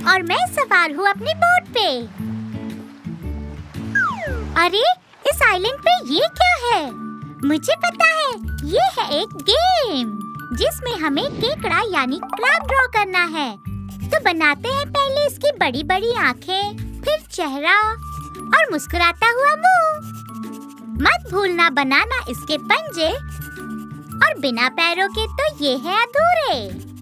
और मैं सवार हूँ अपनी बोट पे। अरे इस आइलैंड पे ये क्या है? मुझे पता है, ये है एक गेम जिसमें हमें केकड़ा यानी क्रैब ड्रॉ करना है। तो बनाते हैं पहले इसकी बड़ी बड़ी आँखें, फिर चेहरा और मुस्कुराता हुआ मुंह। मत भूलना बनाना इसके पंजे, और बिना पैरों के तो ये है अधूरे।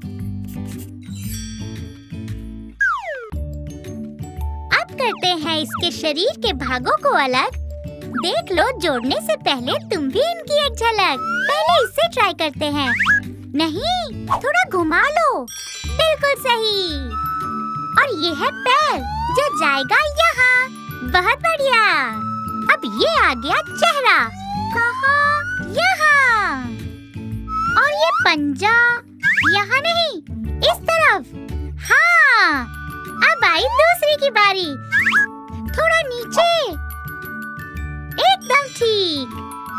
अब करते हैं इसके शरीर के भागों को अलग। देख लो, जोड़ने से पहले तुम भी इनकी एक झलक। पहले इससे ट्राई करते हैं। नहीं, थोड़ा घुमा लो। बिल्कुल सही। और ये है पैर जो जाएगा यहाँ। बहुत बढ़िया। अब ये आ गया चेहरा। कहाँ? यहाँ। और ये पंजा यहाँ नहीं, इस तरफ। हाँ, अब आई दूसरी की बारी। थोड़ा नीचे। एकदम ठीक।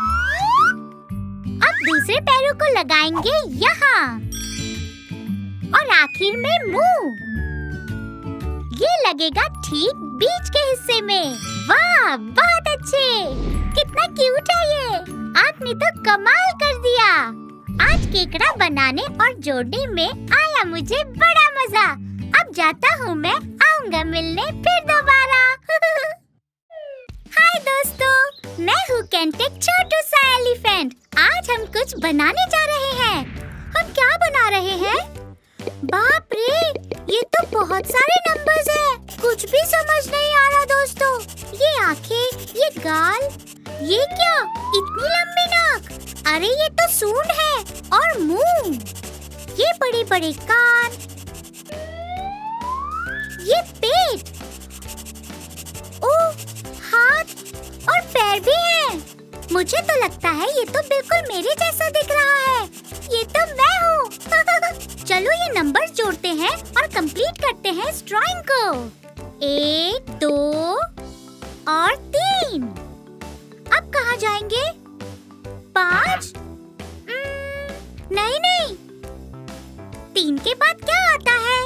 अब दूसरे पैरों को लगाएंगे यहाँ, और आखिर में मुंह। ये लगेगा ठीक बीच के हिस्से में। वाह, बहुत अच्छे। कितना क्यूट है ये। आपने तो कमाल कर दिया। आज केकड़ा बनाने और जोड़ने में आया मुझे बड़ा मजा। अब जाता हूँ मैं, आऊंगा मिलने फिर दोबारा। हाय दोस्तों, मैं हूँ केंटेक छोटू सा एलिफेंट। आज हम कुछ बनाने जा रहे हैं। हम क्या बना रहे हैं? बाप रे, ये तो बहुत सारे नंबर्स हैं। कुछ भी समझ नहीं आ रहा दोस्तों। ये आंखें, ये गाल, ये क्या? इतनी लंबी नाक। अरे ये तो सूंड है, और मुंह। ये बड़े बड़े कान, ये पेट, ओह, हाथ और पैर भी हैं। मुझे तो लगता है ये तो बिल्कुल मेरे जैसा दिख रहा है। ये तो मैं हूँ। चलो ये नंबर्स जोड़ते हैं और कंप्लीट करते हैं इस ड्राइंग को। 1, 2 और 3। अब कहाँ जाएंगे? 5? नहीं, 3 के बाद क्या आता है?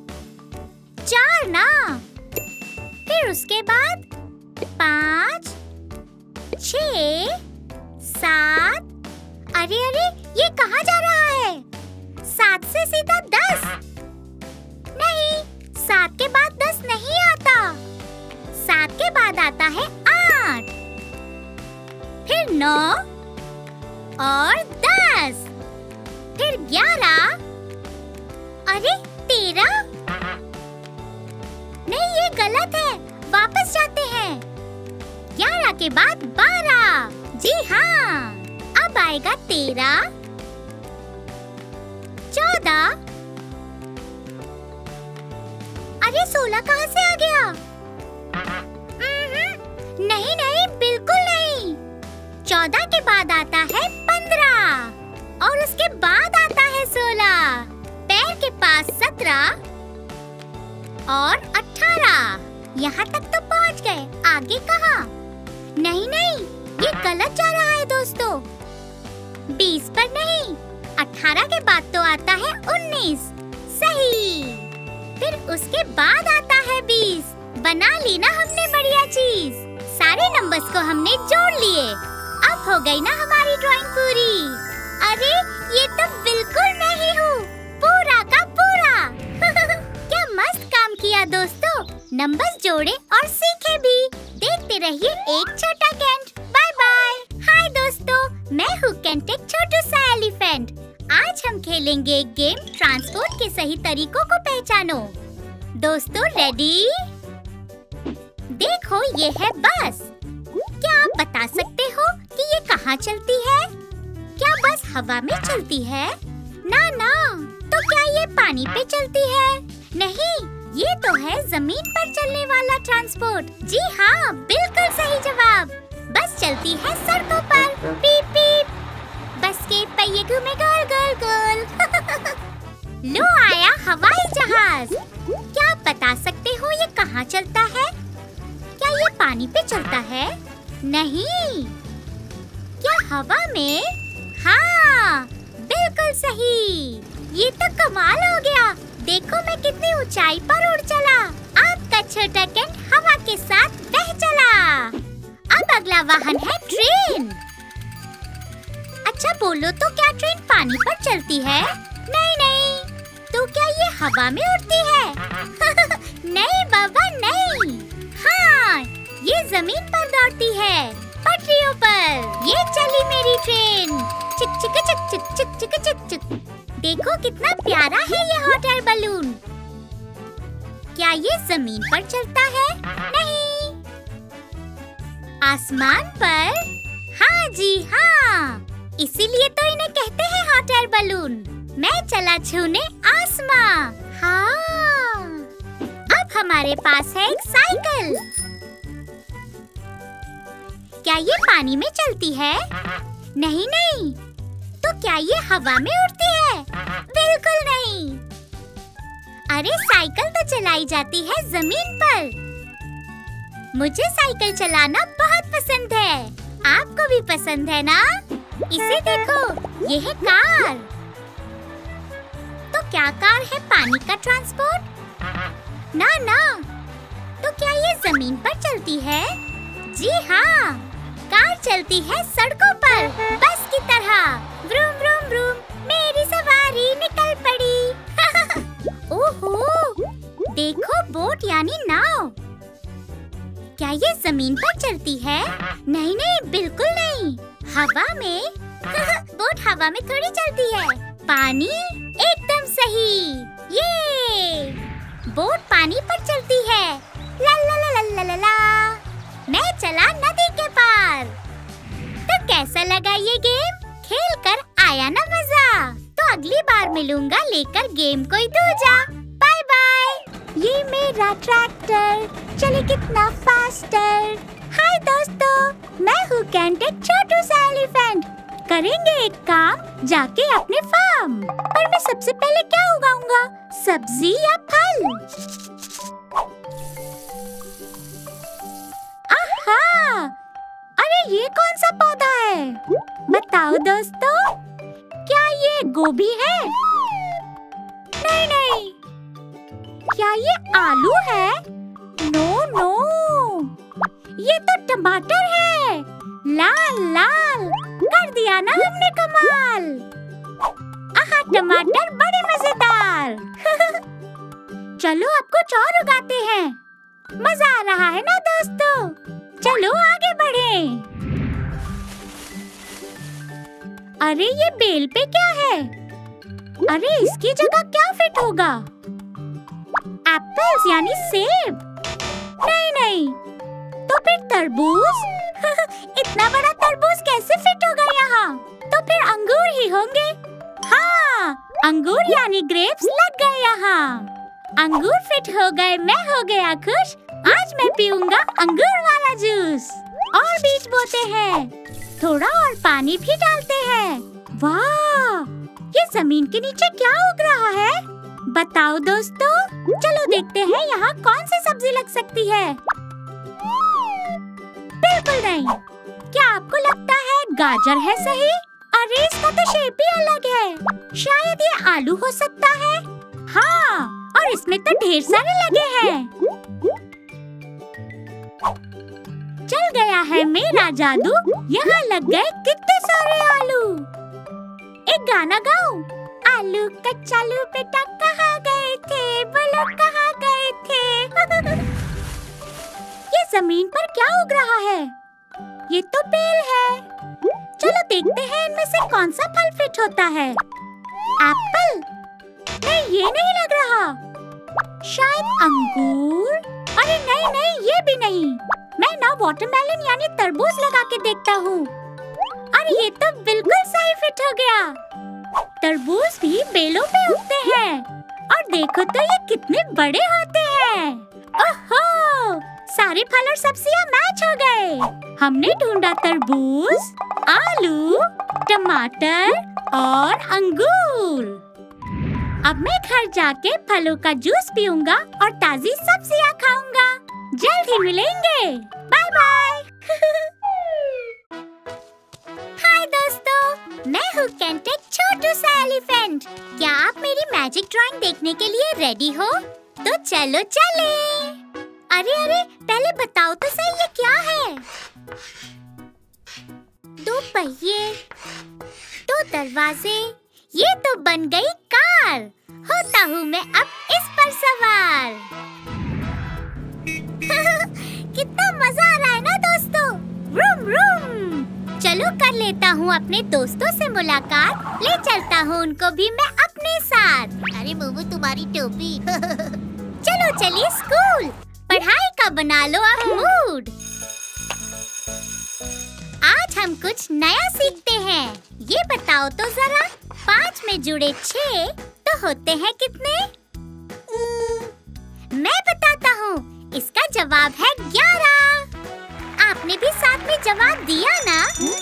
4 ना। फिर उसके बाद 5, 6, 7। अरे ये कहाँ जा रहा है? 7 से सीधा 10। नहीं, 7 के बाद 10 नहीं आता। 7 के बाद आता है 8, फिर 9 और 10, फिर 11। अरे 13? नहीं, ये गलत है। वापस जाते हैं। 11 के बाद 12। जी हाँ, अब आएगा 13, 14। अरे 16 कहाँ से आ गया? नहीं, बिल्कुल नहीं। 14 के बाद आता है 15, और उसके बाद आता है 16। पैर के पास 17 और 18। यहाँ तक तो पहुँच गए। आगे कहाँ? नहीं, ये गलत जा रहा है दोस्तों। 20 पर नहीं, 18 के बाद तो आता है 19। सही। फिर उसके बाद आता है 20। बना ली ना हमने बढ़िया चीज। सारे नंबर्स को हमने जोड़ लिए। अब हो गई ना हमारी ड्राइंग पूरी। अरे ये तो बिल्कुल मैं ही हूँ, पूरा का पूरा। क्या मस्त काम किया दोस्तों। नंबर्स जोड़े और सीखे भी। देखते रहिए एक छोटा कैंट। Bye bye. हाय दोस्तों, मैं हूँ केंटेक छोटू सा एलिफेंट। आज हम खेलेंगे एक गेम, ट्रांसपोर्ट के सही तरीकों को पहचानो। दोस्तों रेडी? देखो ये है बस। क्या आप बता सकते हो कि ये कहाँ चलती है? क्या बस हवा में चलती है? ना। तो क्या ये पानी पे चलती है? नहीं, ये तो है जमीन पर चलने वाला ट्रांसपोर्ट। जी हाँ, बिल्कुल सही जवाब। बस चलती है सड़कों पर। पीप पीप। बस के पहिए घूमे गोल गोल गोल। लो आया हवाई जहाज। क्या आप बता सकते हो ये कहाँ चलता है? क्या ये पानी पे चलता है? नहीं। क्या हवा में? हाँ, बिल्कुल सही। ये तो कमाल हो गया। देखो मैं कितनी ऊंचाई पर उड़ चला। आपका छोटा कैट हवा के साथ बह चला। अब अगला वाहन है ट्रेन। अच्छा बोलो तो क्या ट्रेन पानी पर चलती है? नहीं नहीं। तो क्या ये हवा में उड़ती है? नहीं बाबा नहीं। हाँ, ये जमीन पर दौड़ती है, पटरियों पर। ये चली मेरी ट्रेन। चिक चिक चिक चिक चिक चिक चिक चिक। देखो कितना प्यारा है ये हॉट एयर बलून। क्या ये जमीन पर चलता है? नहीं। आसमान पर? हाँ जी हाँ, इसीलिए तो इन्हें कहते हैं हॉट एयर बलून। मैं चला छूने आसमां। हाँ, अब हमारे पास है एक साइकिल। क्या ये पानी में चलती है? नहीं नहीं। तो क्या ये हवा में उड़ती है? बिल्कुल नहीं। अरे साइकिल तो चलाई जाती है जमीन पर। मुझे साइकिल चलाना बहुत पसंद है। आपको भी पसंद है ना? इसे देखो, ये है कार। तो क्या कार है पानी का ट्रांसपोर्ट? ना ना। तो क्या ये जमीन पर चलती है? जी हाँ, कार चलती है सड़कों पर, बस की तरह। व्रूम व्रूम व्रूम, मेरी सवारी निकल पड़ी। ओहो, देखो बोट यानी नाव। क्या ये जमीन पर चलती है? नहीं नहीं, बिल्कुल नहीं। हवा में? बोट हवा में थोड़ी चलती है। पानी? एकदम सही। ये बोट पानी पर चलती है। ला ला ला ला ला ला। मैं चला नदी के पार। तो कैसा लगा ये गेम? खेल कर आया ना मजा? तो अगली बार मिलूंगा लेकर गेम कोई दूजा। Bye bye. ये मेरा ट्रैक्टर चले कितना फास्टर। हाय दोस्तों, मैं हूँ कैंट, एक छोटू सा एलिफेंट। करेंगे एक काम जाके अपने फार्म। पर मैं सबसे पहले क्या उगाऊंगा, सब्जी या फल? आहा! अरे ये कौन सा पौधा है? बताओ दोस्तों, क्या ये गोभी है? नहीं नहीं। क्या ये आलू है? नो नो, ये तो टमाटर है। लाल लाल, कर दिया ना हमने कमाल। आहा, टमाटर बड़े मजेदार। चलो अब कुछ और उगाते हैं। मजा आ रहा है ना दोस्तों? चलो आगे बढ़ें। अरे ये बेल पे क्या है? अरे इसकी जगह क्या फिट होगा? एप्पल्स यानी सेब? नहीं नहीं। तो फिर तरबूज? इतना बड़ा तरबूज कैसे फिट होगा यहाँ? तो फिर अंगूर ही होंगे। हाँ, अंगूर यानी ग्रेप्स लग गए यहाँ। अंगूर फिट हो गए, मैं हो गया खुश। आज मैं पीऊंगा अंगूर वाला जूस। और बीज बोते हैं, थोड़ा और पानी भी डालते हैं। वाह, ये जमीन के नीचे क्या उग रहा है? बताओ दोस्तों, चलो देखते हैं यहाँ कौन सी सब्जी लग सकती है। बिल्कुल नहीं। क्या आपको लगता है गाजर है सही? अरे इसका तो शेप ही अलग है। शायद ये आलू हो सकता है। हाँ, और इसमें तो ढेर सारे लगे हैं। चल गया है मेरा जादू, यहाँ लग गए कितने सारे आलू। एक गाना गाऊं? आलू कच्चालू बेटा कहाँ गए थे, बोलो कहाँ गए थे। ये जमीन पर क्या उग रहा है? ये तो बेल है। चलो देखते हैं इनमें से कौन सा फल फिट होता है। एप्पल? नहीं, ये नहीं लग रहा। शायद अंगूर? अरे नहीं नहीं, ये भी नहीं। मैं ना वाटरमेलन यानी तरबूज लगा के देखता हूँ। अरे ये तो बिल्कुल सही फिट हो गया। तरबूज भी बेलों पे उगते हैं। और देखो तो ये कितने बड़े होते हैं। ओहो, सारे फल और सब्जियां मैच हो गए। हमने ढूंढा तरबूज, आलू, टमाटर और अंगूर। अब मैं घर जाके फलों का जूस पीऊंगा और ताजी सब्जियां खाऊंगा। जल्द ही मिलेंगे। Bye bye. हाय दोस्तों, मैं हूँ कैंट, एक छोटू सा एलिफेंट। क्या आप मेरी मैजिक मैजिक ड्राइंग देखने के लिए रेडी हो? तो चलो चले। अरे अरे, पहले बताओ तो सही ये क्या है? 2 पहिए, 2 दरवाजे, ये तो बन गई कार। होता हूँ मैं अब इस पर सवार। कितना मजा आ रहा है ना दोस्तों। रूम रूम। चलो कर लेता हूँ अपने दोस्तों से मुलाकात, ले चलता हूँ उनको भी मैं अपने साथ। अरे बुबू, तुम्हारी टोपी। चलो चलिए स्कूल, पढ़ाई का बना लो अब मूड। आज हम कुछ नया सीखते हैं। ये बताओ तो जरा, 5 में जुड़े 6 तो होते हैं कितने? मैं बताता हूँ, इसका जवाब है 11। आपने भी साथ में जवाब दिया ना?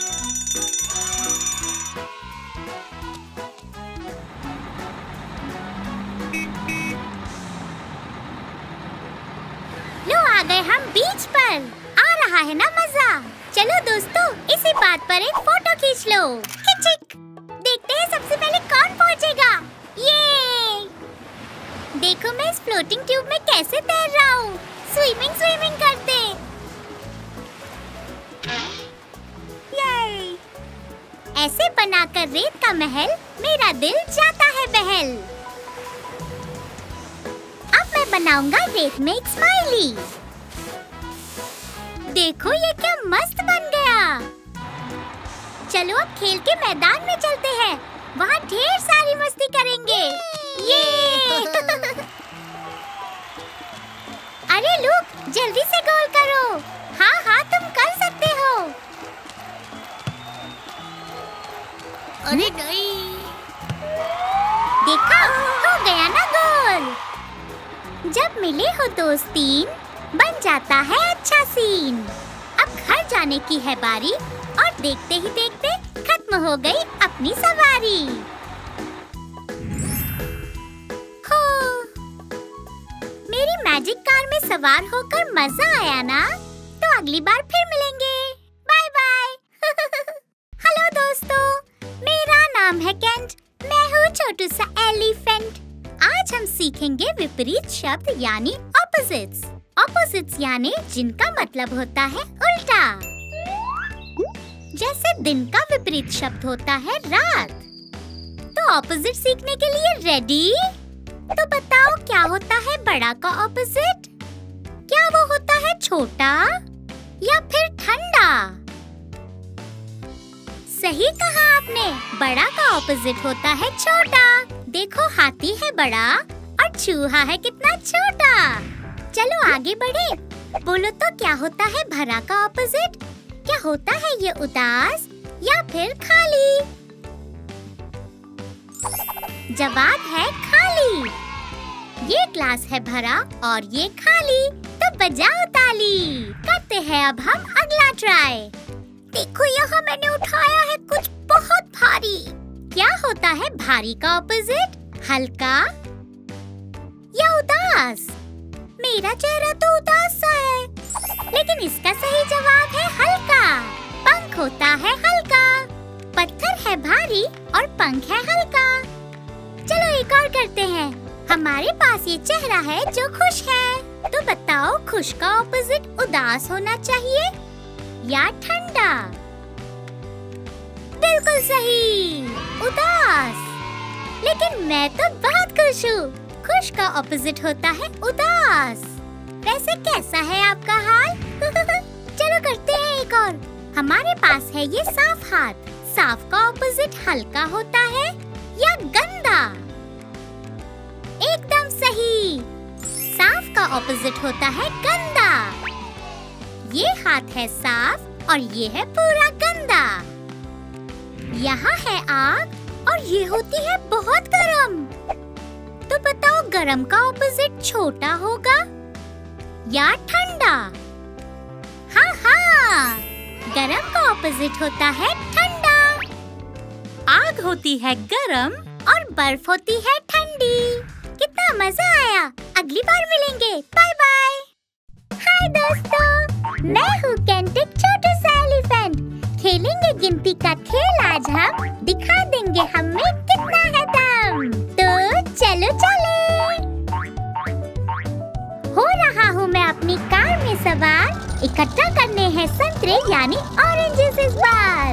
लो आ गए हम बीच पर। आ रहा है ना मजा? चलो दोस्तों, इसी बात पर एक फोटो खींच लो। खिचिक। देखते हैं सबसे पहले कौन पहुंचेगा। ये देखो, मैं इस फ्लोटिंग ट्यूब में कैसे तैर रहा हूँ। स्विमिंग स्विमिंग करते। ये ऐसे बनाकर रेत का महल, मेरा दिल जाता है बहल। अब मैं बनाऊंगा रेत में एक स्माइली। देखो ये क्या मस्त बन गया। चलो अब खेल के मैदान में चलते हैं, वहाँ ढेर सारी मस्ती करेंगे। ये अरे लुक, जल्दी से गोल करो। हाँ हाँ, तुम कर सकते हो। अरे नहीं, देखा, हो गया ना गोल। जब मिले हो दोस्त 3, बन जाता है अच्छा सीन। अब घर जाने की है बारी, और देखते ही देखते खत्म हो गई अपनी सवारी। हो, मेरी मैजिक कार में सवार होकर मजा आया ना? तो अगली बार फिर मिलेंगे। Bye bye. हेलो दोस्तों, मेरा नाम है केंट। मैं हूँ छोटू सा एलिफेंट। आज हम सीखेंगे विपरीत शब्द यानी ऑपोजिट्स। ऑपोजिट्स यानी जिनका मतलब होता है उल्टा। जैसे दिन का विपरीत शब्द होता है रात। तो ऑपोजिट सीखने के लिए रेडी? तो बताओ, क्या होता है बड़ा का ऑपोजिट? क्या वो होता है छोटा या फिर ठंडा? सही कहा आपने, बड़ा का ऑपोजिट होता है छोटा। देखो, हाथी है बड़ा और चूहा है कितना छोटा। चलो आगे बढ़े। बोलो तो, क्या होता है भरा का ऑपोजिट? क्या होता है ये उदास या फिर खाली? जवाब है खाली। ये ग्लास है भरा और ये खाली, तो बजाओ ताली। करते हैं अब हम अगला ट्राई। देखो, यहाँ मैंने उठाया है कुछ बहुत भारी। क्या होता है भारी का ऑपोजिट? हल्का या उदास? मेरा चेहरा तो उदास सा है, लेकिन इसका सही जवाब है हल्का। पंख होता है हल्का। पत्थर है भारी और पंख है हल्का। चलो एक और करते हैं। हमारे पास ये चेहरा है जो खुश है। तो बताओ, खुश का ऑपोजिट उदास होना चाहिए या ठंडा? बिल्कुल सही, उदास। लेकिन मैं तो बहुत खुश हूँ। खुश का ऑपोजिट होता है उदास। वैसे कैसा है आपका हाल? चलो करते हैं एक और। हमारे पास है ये साफ हाथ। साफ का ऑपोजिट हल्का होता है या गंदा? एकदम सही, साफ का ऑपोजिट होता है गंदा। ये हाथ है साफ और ये है पूरा गंदा। यहाँ है आग और ये होती है बहुत गरम। तो बताओ, गरम का ऑपोजिट छोटा होगा या ठंडा? हाँ हाँ, गरम का ऑपोजिट होता है ठंडा। आग होती है गरम और बर्फ होती है ठंडी। कितना मजा आया। अगली बार मिलेंगे। Bye bye. हाय दोस्तों, मैं हूँ केंट, एक छोटू सा एलिफेंट। खेलेंगे गिनती का खेल आज हम। दिखा देंगे हमें कितना है दम। तो चलो करने हैं संतरे यानी ऑरेंजेस इस बार।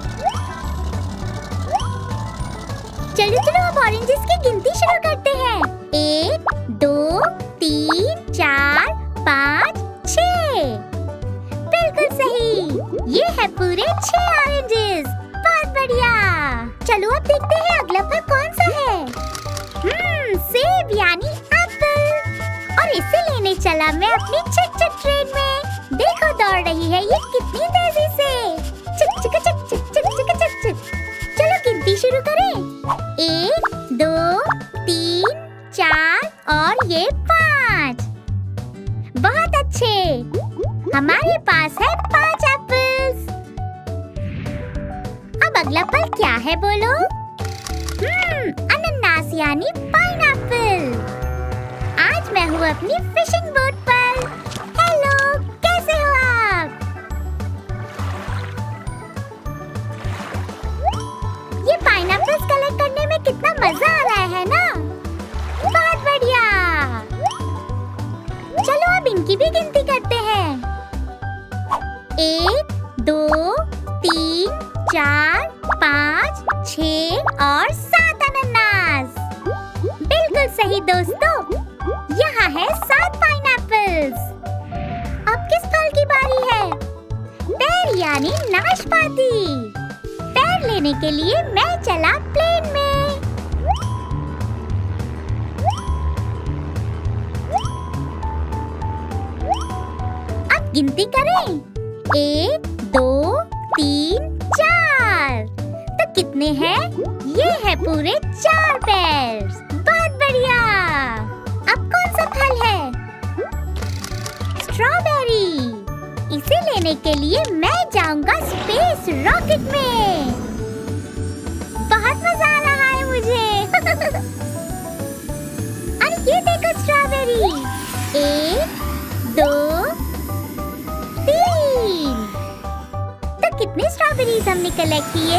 चलो चलो अब ऑरेंजेस की गिनती शुरू करते हैं। 1 2 3 4 5 6। बिल्कुल सही, ये है पूरे 6 ऑरेंजेस। बहुत बढ़िया। चलो अब देखते हैं अगला फल कौन सा है। सेब यानी एप्पल। और इसे लेने चला मैं अपनी चक चक ट्रेन में। देखो दौड़ रही है ये कितनी तेजी से। चक चक चक चक चक चक चक चक। चलो गिनती शुरू करें। 1 2 3 4 और ये 5। बहुत अच्छे, हमारे पास है 5 एप्पल्स। अब अगला फल क्या है बोलो? अनानास यानी पाइनएप्पल। आज मैं हूँ अपनी फिशिंग बोट पर। हेलो, कैसे हो आप? ये पाइनएप्पल्स कलेक्ट करने में कितना मजा आ रहा है ना? बहुत बढ़िया। चलो अब इनकी भी गिनती करते हैं। 1 2 3 4 5 6 और 7 अनानास। बिल्कुल सही दोस्तों, यहाँ है 7 पाइनएप्पल्स। अब किस फल की बारी है? पेर यानी नाशपाती। पेर लेने के लिए मैं चला प्लेन में। अब गिनती करें। 1 2 3 4। तो कितने हैं? ये है पूरे 4 पेयर्स। बहुत बढ़िया। अब कौन सा फल है? स्ट्रॉबेरी। इसे लेने के लिए मैं जाऊंगा स्पेस रॉकेट में। बहुत मजा आ रहा है मुझे। अरे ये देखो स्ट्रॉबेरी। 1 2 3। तो कितने स्ट्रॉबेरीज हमने कलेक्ट किए?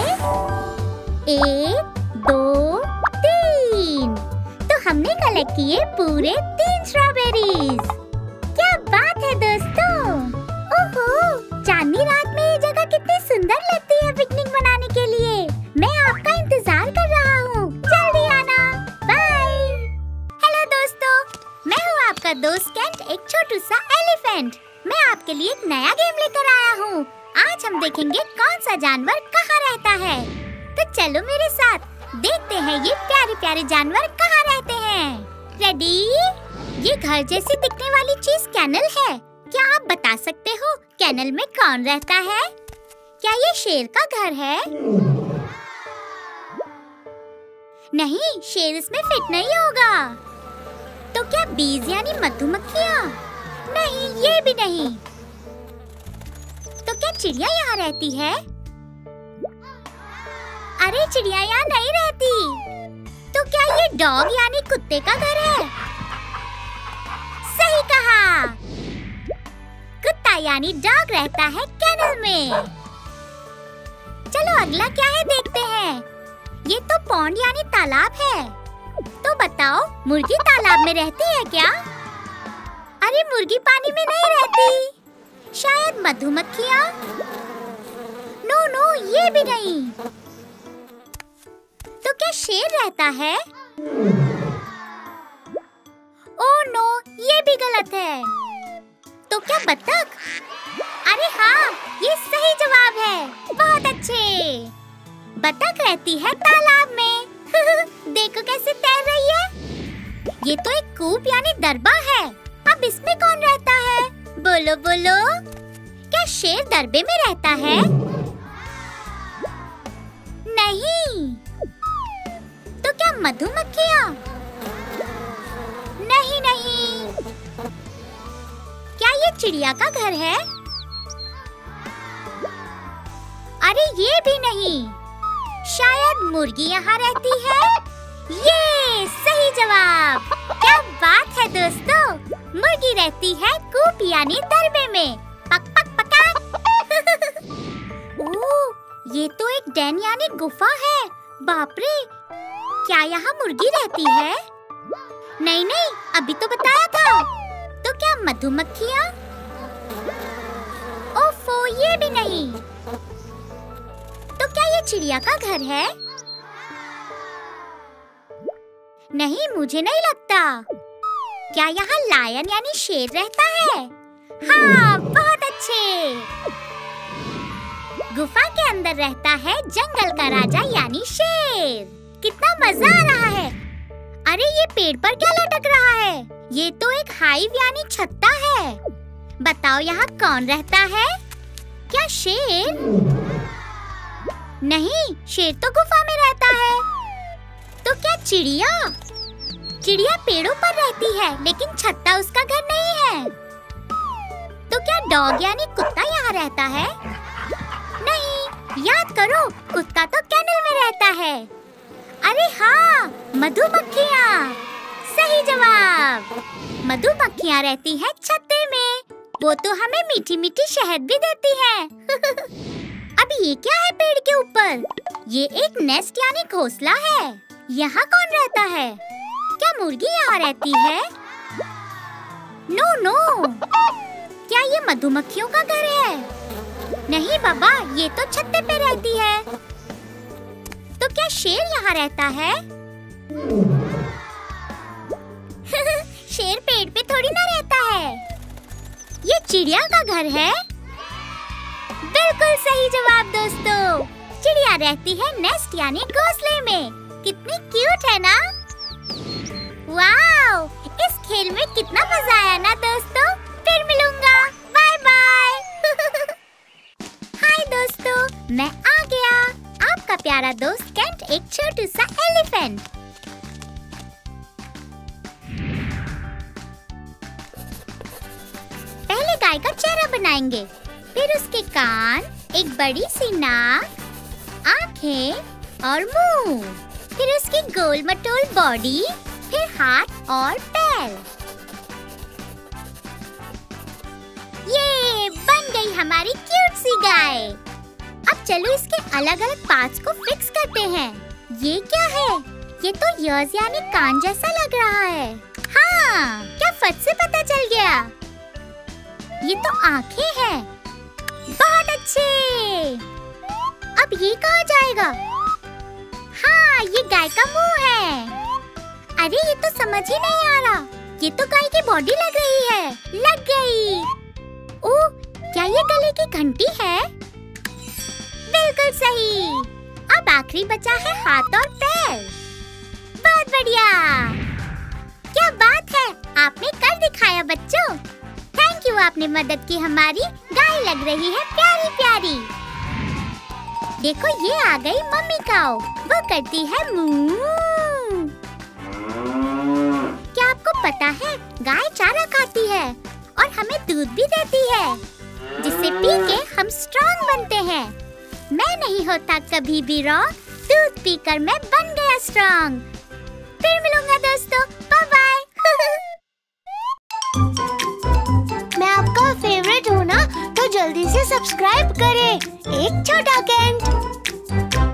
1 2 3। तो हमने कलेक्ट किए पूरे 3 स्ट्रॉबेरीज। क्या बात है दोस्तों। ओहो, चांदनी रात में ये जगह कितनी सुंदर लगती है पिकनिक मनाने के लिए। मैं आपका इंतजार कर रहा हूँ, जल्दी आना। बाय। हेलो दोस्तों, मैं हूँ आपका दोस्त केंट, एक छोटू सा एलिफेंट। मैं आपके लिए एक नया गेम लेकर आया हूँ। आज हम देखेंगे कौन सा जानवर कहाँ रहता है। तो चलो मेरे साथ देखते हैं ये प्यारे प्यारे जानवर कहाँ रहते हैं। रेडी? ये घर जैसी दिखने वाली चीज कैनल है। क्या आप बता सकते हो कैनल में कौन रहता है? क्या ये शेर का घर है? नहीं, शेर इसमें फिट नहीं होगा। तो क्या बीज यानी मधुमक्खियाँ? नहीं, ये भी नहीं। तो क्या चिड़िया यहाँ रहती है? अरे चिड़िया यहाँ नहीं रहती। तो क्या ये डॉग यानी कुत्ते का घर है? सही कहा, कुत्ता यानी डॉग रहता है कैनल में। चलो अगला क्या है देखते हैं। ये तो पॉन्ड यानी तालाब है। तो बताओ मुर्गी तालाब में रहती है क्या? अरे मुर्गी पानी में नहीं रहती। शायद मधुमक्खियाँ? नो नो, ये भी नहीं। तो क्या शेर रहता है? ओह नो, ये भी गलत है। तो क्या बत्तख? अरे हाँ, ये सही जवाब है। बहुत अच्छे। बत्तख रहती है तालाब में। देखो कैसे तैर रही है। ये तो एक कूप यानी दरबा है। अब इसमें कौन रहता है? बोलो बोलो, क्या शेर दरबे में रहता है? नहीं। तो क्या मधुमक्खियाँ? नहीं नहीं। क्या ये चिड़िया का घर है? अरे ये भी नहीं। शायद मुर्गी यहाँ रहती है। ये सही जवाब। क्या बात है दोस्तों, मुर्गी रहती है कूप यानी दरबे में। पक पक पका। ओह, ये तो एक डेन यानी गुफा है। बाप रे, क्या यहाँ मुर्गी रहती है? नहीं नहीं, अभी तो बताया था। तो क्या मधुमक्खियाँ? चिड़िया का घर है? नहीं, मुझे नहीं लगता। क्या यहाँ लायन यानी शेर रहता है? हाँ, बहुत अच्छे। गुफा के अंदर रहता है जंगल का राजा यानी शेर। कितना मजा आ रहा है। अरे ये पेड़ पर क्या लटक रहा है? ये तो एक हाइव यानी छत्ता है। बताओ यहाँ कौन रहता है? क्या शेर? नहीं, शेर तो गुफा में रहता है। तो क्या चिड़िया? चिड़िया पेड़ों पर रहती है, लेकिन छत्ता उसका घर नहीं है। तो क्या डॉग यानी कुत्ता यहाँ रहता है? नहीं, याद करो, कुत्ता तो कैनल में रहता है। अरे हाँ, मधुमक्खियाँ। सही जवाब। मधुमक्खियाँ रहती हैं छत्ते में। वो तो हमें मीठी मीठी शहद भी देती है। अब ये क्या है पेड़ के ऊपर? ये एक नेस्ट यानी घोंसला है। यहाँ कौन रहता है? क्या मुर्गी यहाँ रहती है? नो नो, क्या ये मधुमक्खियों का घर है? नहीं बाबा, ये तो छत्ते पे रहती है। तो क्या शेर यहाँ रहता है? शेर पेड़ पे थोड़ी ना रहता है। ये चिड़िया का घर है। बिल्कुल सही जवाब दोस्तों। चिड़िया रहती है नेस्ट यानी घोंसले में। कितनी क्यूट है ना? वाओ, इस खेल में कितना मजा आया ना दोस्तों। फिर मिलूंगा। Bye bye. हाय दोस्तों, मैं आ गया। आपका प्यारा दोस्त केंट, एक छोटू सा एलिफेंट। पहले गाय का चेहरा बनाएंगे, फिर उसके कान, एक बड़ी सी नाक, आंखें और मुंह, फिर उसकी गोल मटोल बॉडी, फिर हाथ और पैर। ये बन गई हमारी क्यूट सी गाय। अब चलो इसके अलग अलग पार्ट्स को फिक्स करते हैं। ये क्या है? ये तो ईयर्स यानी कान जैसा लग रहा है। हाँ, क्या फट से पता चल गया? ये तो आंखें हैं। बहुत अच्छे। अब ये कहाँ जाएगा? हाँ, ये गाय का मुंह है। अरे ये तो समझ ही नहीं आ रहा। ये तो गाय की बॉडी लग रही है। लग गई। ओह, क्या ये गले की घंटी है? बिल्कुल सही। अब आखिरी बचा है हाथ और पैर। बहुत बढ़िया। क्या बात है, आपने कर दिखाया बच्चों। थैंक यू, आपने मदद की हमारी। गाय लग रही है प्यारी प्यारी। देखो ये आ गई मम्मी काऊ। वो करती है मूँ। क्या आपको पता है गाय चारा खाती है और हमें दूध भी देती है, जिसे पी के हम स्ट्रॉन्ग बनते हैं। मैं नहीं होता कभी भी रॉ, दूध पीकर मैं बन गया स्ट्रॉन्ग। फिर मिलूंगा दोस्तों। Bye bye. मैं आपका फेवरेट हूँ ना, तो जल्दी से सब्सक्राइब करें। एक छोटा केंट।